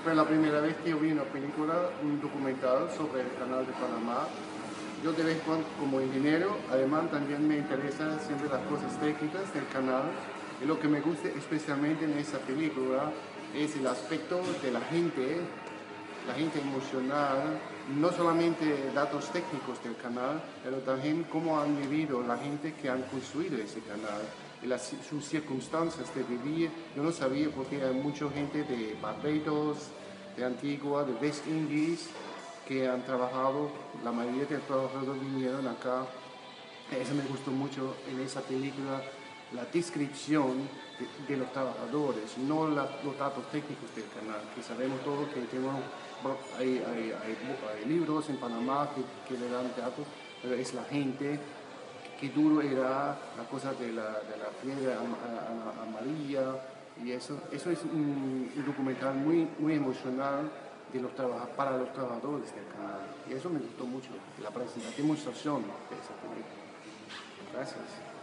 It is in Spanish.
fue la primera vez que yo vi una película, un documental sobre el Canal de Panamá. Yo de vez en cuando, como ingeniero, además también me interesan siempre las cosas técnicas del canal. Y lo que me gusta especialmente en esa película es el aspecto de la gente emocional, no solamente datos técnicos del canal, pero también cómo han vivido la gente que han construido ese canal, y sus circunstancias de vivir. Yo no sabía porque hay mucha gente de Barbados, de Antigua, de West Indies, que han trabajado, la mayoría de los trabajadores vinieron acá. Eso me gustó mucho en esa película, la descripción de los trabajadores, no los datos técnicos del canal, que sabemos todos que hay libros en Panamá que le dan datos, pero es la gente, qué duro era la cosa de la fiebre amarilla, y eso es un documental muy emocional para los trabajadores del canal, y eso me gustó mucho, la demostración de esa película. Gracias.